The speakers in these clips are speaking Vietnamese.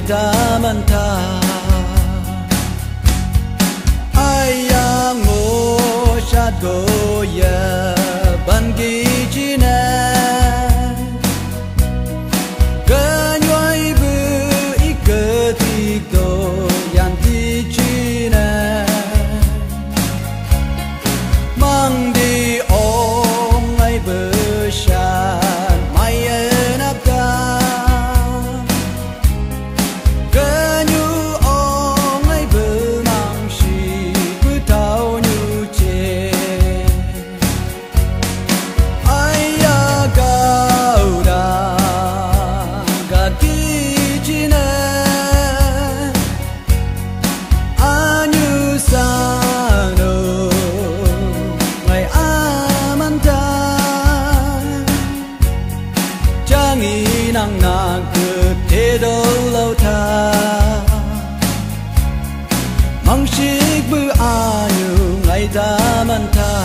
ngày ta man tha ai ya ngô sát go ya ban gi chi na cơ nhoi bu i cơ ti do yan ti chi na mang đi ôm ngay bờ sàn mai en áp cao cơ như ôm ngay bờ mang xì cứ thao như chê ai ya cao đà gà ti chi nè a như sa nang na cứ thế đâu lâu tha mang chiếc bữa nhiều ngày ta man tha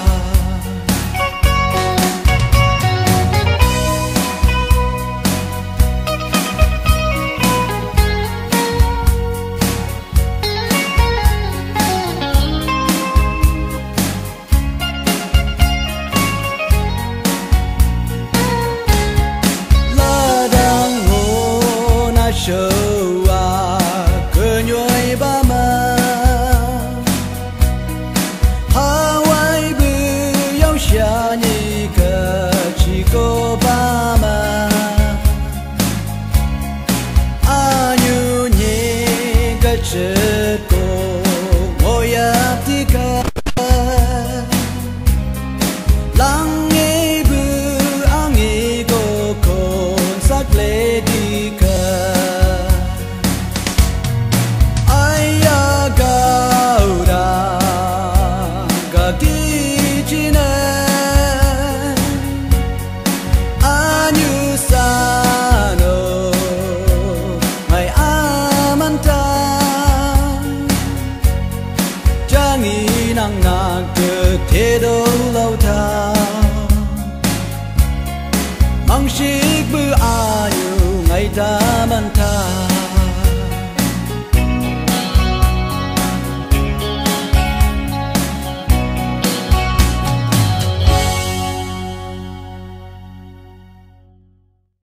show a cơ nhoi ba ma Hawaii bu yau sha ni cơ chỉ có ba ma a như nhẹ cái chết cô ngồi áp thì cả lắng nghe bu ang nghe cô con sắc lệ đi cả nang na cơ thế đâu lâu tha mang chiếc bữa nhiều ngày ta man tha